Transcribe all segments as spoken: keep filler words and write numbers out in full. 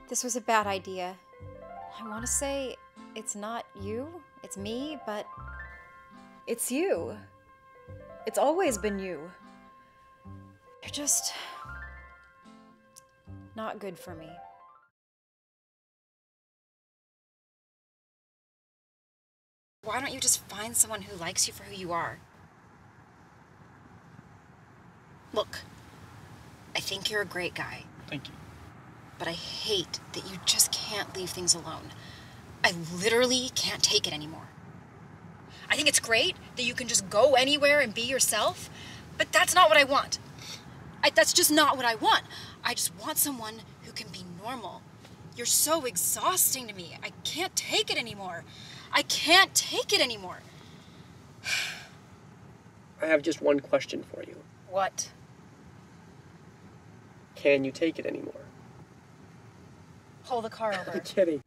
This was a bad idea. I want to say it's not you, it's me, but it's you. It's always been you. You're just not good for me. Why don't you just find someone who likes you for who you are? Look, I think you're a great guy. Thank you. But I hate that you just can't leave things alone. I literally can't take it anymore. I think it's great that you can just go anywhere and be yourself, but that's not what I want. I, that's just not what I want. I just want someone who can be normal. You're so exhausting to me. I can't take it anymore. I can't take it anymore. I have just one question for you. What? Can you take it anymore? Pull the car over. I'm kidding.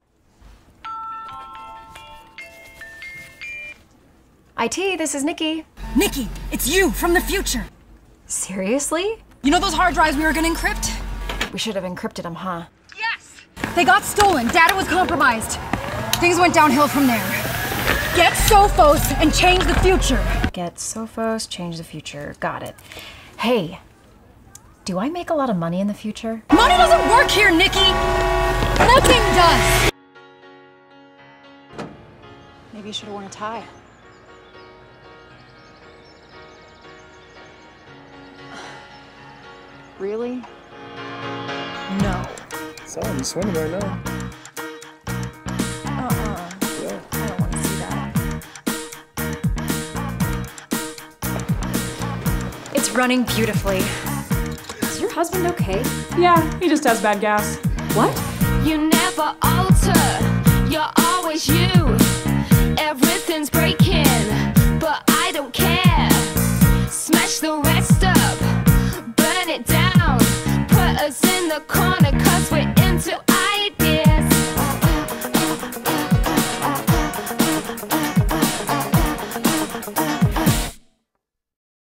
I T, this is Nikki. Nikki, it's you from the future. Seriously? You know those hard drives we were gonna encrypt? We should have encrypted them, huh? Yes! They got stolen, data was compromised. Things went downhill from there. Get Sophos and change the future. Get Sophos, change the future. Got it. Hey, do I make a lot of money in the future? Money doesn't work here, Nikki! Nothing does! Maybe you should have worn a tie. Really? No. So I'm swimming right now. Uh-uh. Yeah. I don't want to see that. It's running beautifully. Is your husband okay? Yeah, he just has bad gas. What? You never alter, you're always you. Everything's breaking, but I don't care. Smash the rest up, burn it down, put us in the corner.